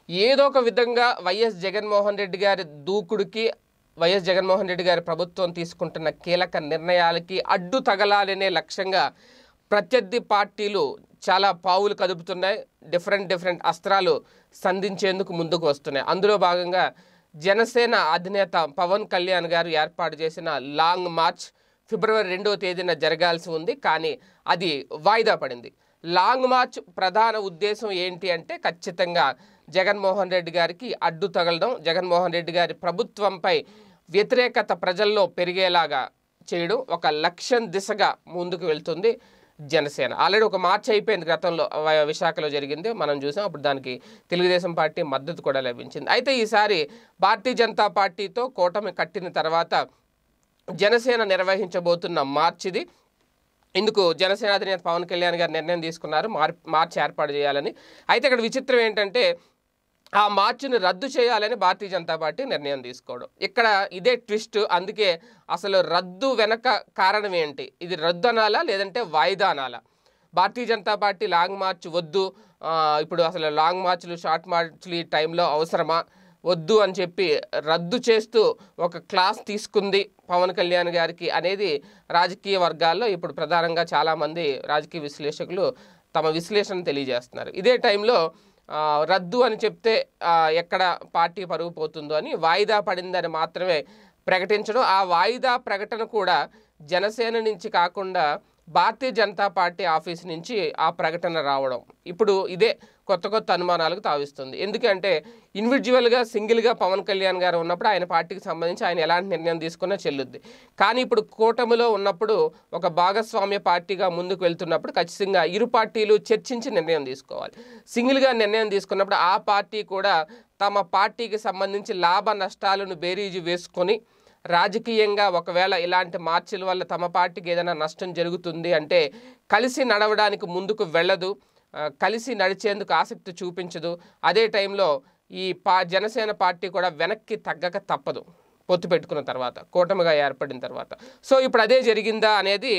ఏదో ఒక విధంగా వైఎస్ జగన్మోహన్ రెడ్డి గారి దూకుడుకి వైఎస్ జగన్మోహన్ రెడ్డి గారి ప్రభుత్వం తీసుకుంటున్న కీలక నిర్ణయాలకి అడ్డు తగలాలనే లక్ష్యంగా ప్రత్యర్థి పార్టీలు చాలా పావులు కదుపుతున్నాయి. డిఫరెంట్ అస్త్రాలు సంధించేందుకు ముందుకు వస్తున్నాయి. అందులో భాగంగా జనసేన అధినేత పవన్ కళ్యాణ్ గారు ఏర్పాటు చేసిన లాంగ్ మార్చ్ ఫిబ్రవరి 2వ తేదీన జరగాల్సి ఉంది. కానీ అది వాయిదా పడింది. లాంగ్ మార్చ్ ప్రధాన ఉద్దేశం ఏంటి అంటే ఖచ్చితంగా జగన్మోహన్ రెడ్డి గారికి అడ్డు తగలడం, జగన్మోహన్ రెడ్డి గారి ప్రభుత్వంపై వ్యతిరేకత ప్రజల్లో పెరిగేలాగా చేయడం ఒక లక్ష్యం దిశగా ముందుకు వెళ్తుంది జనసేన. ఆల్రెడీ ఒక మార్చ్ అయిపోయింది, గతంలో విశాఖలో జరిగింది, మనం చూసాం. అప్పుడు దానికి తెలుగుదేశం పార్టీ మద్దతు కూడా లభించింది. అయితే ఈసారి భారతీయ జనతా పార్టీతో కూటమి కట్టిన తర్వాత జనసేన నిర్వహించబోతున్న మార్చ్ ఇది. ఇందుకు జనసేన అధినేత పవన్ కళ్యాణ్ గారు నిర్ణయం తీసుకున్నారు మార్చ్ ఏర్పాటు చేయాలని. అయితే ఇక్కడ విచిత్రం ఏంటంటే ఆ మార్చిని రద్దు చేయాలని భారతీయ జనతా పార్టీ నిర్ణయం తీసుకోవడం. ఇక్కడ ఇదే ట్విస్ట్. అందుకే అసలు రద్దు వెనక కారణం ఏంటి? ఇది రద్దు అనాలా లేదంటే వాయిదా అనాలా? Bharatiya Janata party long march వద్దు, ఇప్పుడు అసలు లాంగ్ మార్చ్లు షార్ట్ మార్చ్లు ఈ టైంలో అవసరమా, వద్దు అని చెప్పి రద్దు చేస్తూ ఒక క్లాస్ తీసుకుంది పవన్ కళ్యాణ్ గారికి అనేది రాజకీయ వర్గాల్లో ఇప్పుడు ప్రధానంగా చాలామంది రాజకీయ విశ్లేషకులు తమ విశ్లేషణ తెలియజేస్తున్నారు. ఇదే టైంలో రద్దు అని చెప్తే ఎక్కడ పార్టీ పరుగు పోతుందో అని వాయిదా పడిందని మాత్రమే ప్రకటించడం. ఆ వాయిదా ప్రకటన కూడా జనసేన నుంచి కాకుండా భారతీయ జనతా పార్టీ ఆఫీస్ నుంచి ఆ ప్రకటన రావడం ఇప్పుడు ఇదే కొత్త అనుమానాలకు తావిస్తుంది. ఎందుకంటే ఇండివిజువల్గా సింగిల్గా పవన్ కళ్యాణ్ గారు ఉన్నప్పుడు ఆయన పార్టీకి సంబంధించి ఆయన ఎలాంటి నిర్ణయం తీసుకున్నా చెల్లుద్ది. కానీ ఇప్పుడు కూటమిలో ఉన్నప్పుడు ఒక భాగస్వామ్య పార్టీగా ముందుకు వెళ్తున్నప్పుడు ఖచ్చితంగా ఇరు పార్టీలు చర్చించి నిర్ణయం తీసుకోవాలి. సింగిల్గా నిర్ణయం తీసుకున్నప్పుడు ఆ పార్టీ కూడా తమ పార్టీకి సంబంధించి లాభ నష్టాలను బేరీజు వేసుకొని రాజకీయంగా ఒకవేళ ఇలాంటి మార్చిల వల్ల తమ పార్టీకి ఏదైనా నష్టం జరుగుతుంది అంటే కలిసి నడవడానికి ముందుకు వెళ్ళదు, కలిసి నడిచేందుకు ఆసక్తి చూపించదు. అదే టైంలో ఈ జనసేన పార్టీ కూడా వెనక్కి తగ్గక తప్పదు పొత్తు పెట్టుకున్న తర్వాత, కూటమిగా ఏర్పడిన తర్వాత. సో ఇప్పుడు అదే జరిగిందా అనేది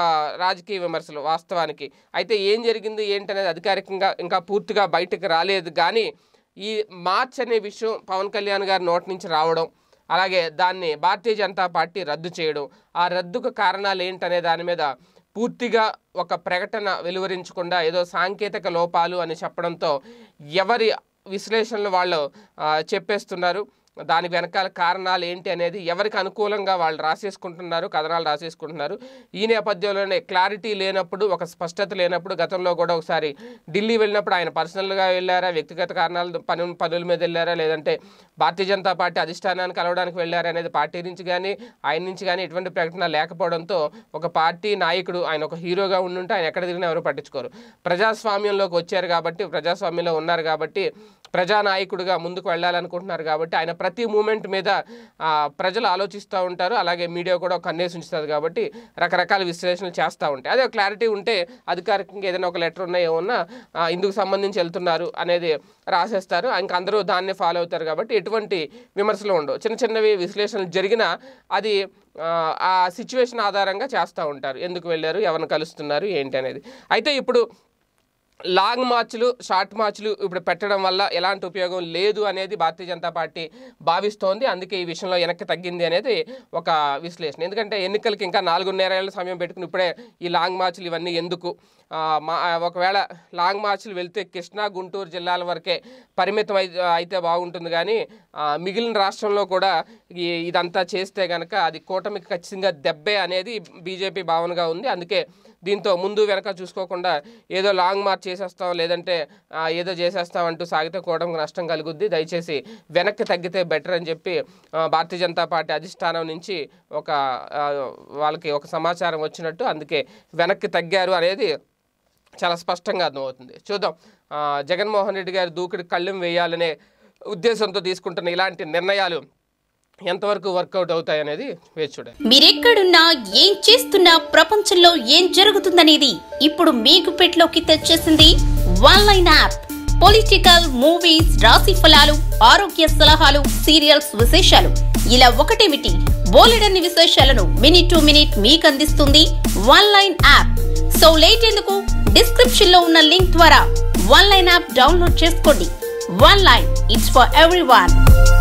రాజకీయ విమర్శలు వాస్తవానికి. అయితే ఏం జరిగింది ఏంటనేది అధికారికంగా ఇంకా పూర్తిగా బయటకు రాలేదు. కానీ ఈ మార్చ్ అనే విషయం పవన్ కళ్యాణ్ గారి నోటి నుంచి రావడం, అలాగే దాన్ని భారతీయ జనతా పార్టీ రద్దు చేయడం, ఆ రద్దుకు కారణాలు ఏంటనే దాని మీద పూర్తిగా ఒక ప్రకటన వెలువరించకుండా ఏదో సాంకేతిక లోపాలు అని చెప్పడంతో ఎవరి విశ్లేషణలు వాళ్ళు చెప్పేస్తున్నారు. దాని వెనకాల కారణాలు ఏంటి అనేది ఎవరికి అనుకూలంగా వాళ్ళు రాసేసుకుంటున్నారు, కథనాలు రాసేసుకుంటున్నారు. ఈ నేపథ్యంలోనే క్లారిటీ లేనప్పుడు, ఒక స్పష్టత లేనప్పుడు, గతంలో కూడా ఒకసారి ఢిల్లీ వెళ్ళినప్పుడు ఆయన పర్సనల్గా వెళ్ళారా, వ్యక్తిగత కారణాలు పనుల మీద వెళ్ళారా, లేదంటే భారతీయ జనతా పార్టీ అధిష్టానాన్ని కలవడానికి వెళ్ళారా అనేది పార్టీ నుంచి కానీ ఆయన నుంచి కానీ ఎటువంటి ప్రకటన లేకపోవడంతో ఒక పార్టీ నాయకుడు, ఆయన ఒక హీరోగా ఉండుంటే ఆయన ఎక్కడ తిరిగినా ఎవరు పట్టించుకోరు. ప్రజాస్వామ్యంలోకి వచ్చారు కాబట్టి, ప్రజాస్వామ్యంలో ఉన్నారు కాబట్టి, ప్రజానాయకుడిగా ముందుకు వెళ్ళాలనుకుంటున్నారు కాబట్టి ఆయన ప్రతి మూమెంట్ మీద ప్రజలు ఆలోచిస్తూ ఉంటారు. అలాగే మీడియా కూడా ఒక కన్నేసి ఉంచుతుంది కాబట్టి రకరకాల విశ్లేషణలు చేస్తూ ఉంటాయి. అదే క్లారిటీ ఉంటే అధికారికంగా ఏదైనా ఒక లెటర్ ఉన్నా ఏమన్నా ఇందుకు సంబంధించి వెళ్తున్నారు అనేది రాసేస్తారు. ఇంక అందరూ దాన్ని ఫాలో అవుతారు కాబట్టి ఎటువంటి విమర్శలు ఉండవు. చిన్నవి విశ్లేషణలు జరిగినా అది ఆ సిచ్యువేషన్ ఆధారంగా చేస్తూ ఉంటారు. ఎందుకు వెళ్ళారు, ఎవరిని కలుస్తున్నారు ఏంటి అనేది. అయితే ఇప్పుడు లాంగ్ మార్చ్లు షార్ట్ మార్చ్లు ఇప్పుడు పెట్టడం వల్ల ఎలాంటి ఉపయోగం లేదు అనేది భారతీయ జనతా పార్టీ భావిస్తోంది. అందుకే ఈ విషయంలో వెనక్కి తగ్గింది అనేది ఒక విశ్లేషణ. ఎందుకంటే ఎన్నికలకి ఇంకా 4.5 ఏళ్ల సమయం పెట్టుకుని ఇప్పుడే ఈ లాంగ్ మార్చ్లు ఇవన్నీ ఎందుకు? ఒకవేళ లాంగ్ మార్చ్లు వెళ్తే కృష్ణా గుంటూరు జిల్లాల వరకే పరిమితం అయితే బాగుంటుంది. కానీ మిగిలిన రాష్ట్రంలో కూడా ఇదంతా చేస్తే కనుక అది కూటమికి ఖచ్చితంగా దెబ్బే అనేది బీజేపీ భావనగా ఉంది. అందుకే దీంతో ముందు వెనక చూసుకోకుండా ఏదో లాంగ్ మార్చ్ చేసేస్తాం లేదంటే ఏదో చేసేస్తాం అంటూ సాగితే కూటమికి నష్టం కలుగుద్ది, దయచేసి వెనక్కి తగ్గితే బెటర్ అని చెప్పి భారతీయ జనతా పార్టీ అధిష్టానం నుంచి వాళ్ళకి ఒక సమాచారం వచ్చినట్టు, అందుకే వెనక్కి తగ్గారు అనేది చాలా స్పష్టంగా అర్థమవుతుంది. చూద్దాం, జగన్మోహన్ రెడ్డి గారి దూకుడు కళ్ళెం వేయాలనే ఉద్దేశంతో తీసుకుంటున్న ఇలాంటి నిర్ణయాలు ఎంతవరకు వర్కౌట్ అవుతాయి అనేది వేచి చూడాలి. మీరెక్కడున్నా ఏం చేస్తున్నా ప్రపంచంలో ఏం జరుగుతుందనేది ఇప్పుడు మీకు పెట్లోకి తెచ్చేసింది వన్లైన్ యాప్. పొలిటికల్, మూవీస్, రాశి ఫలాలు, ఆరోగ్య సలహాలు, సీరియల్స్ విశేషాలు ఇలా ఒకటేమిటి బోలెడన్ని విశేషాలను మినిట్ టు మినిట్ మీకు అందిస్తుంది వన్లైన్ యాప్. సో లేట్ ఎందుకు, డిస్క్రిప్షన్ లో ఉన్న లింక్ ద్వారా వన్లైన్ యాప్ డౌన్లోడ్ చేసుకోండి. One Line, it's for everyone.